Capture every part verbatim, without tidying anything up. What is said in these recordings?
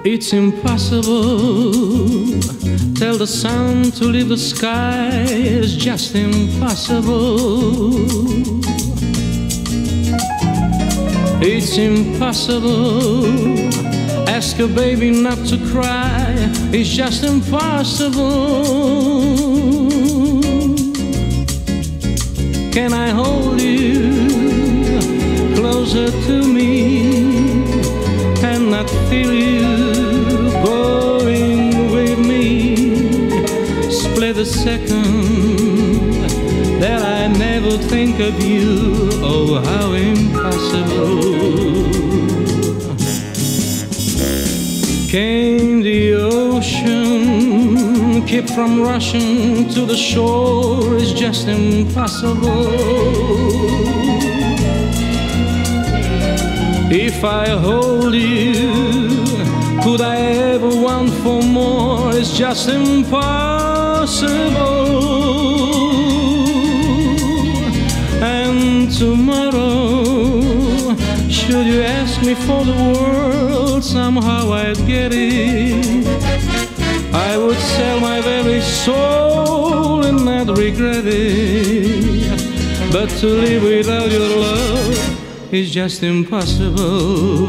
It's impossible. Tell the sun to leave the sky. It's just impossible. It's impossible. Ask a baby not to cry. It's just impossible. Can I hold you closer to me and not feel you going with me? Split a second that I never think of you. Oh, how impossible. Came the ocean, keep from rushing to the shore. It's just impossible. If I hold you, could I ever want for more? It's just impossible. And tomorrow, should you ask me for the world, somehow I'd get it. I would sell my very soul and not regret it. But to live without your love is just impossible.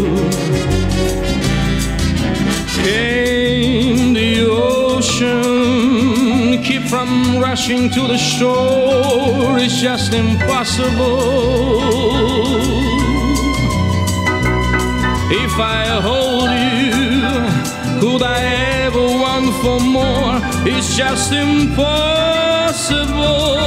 Came the ocean, keep from rushing to the shore. It's just impossible. If I hold you, could I ever want for more? It's just impossible.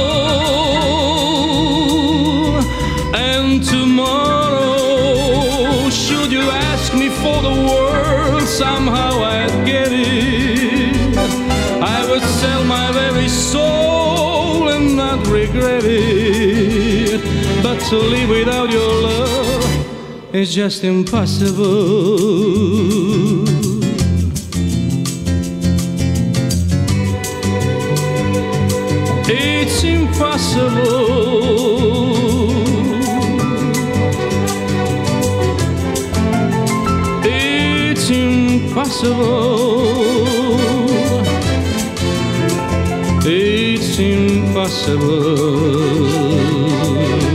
And tomorrow, should you ask me for the world, somehow I'd get it. I would sell my very soul and not regret it. But to live without your love, it's just impossible. It's impossible. It's impossible. It's impossible.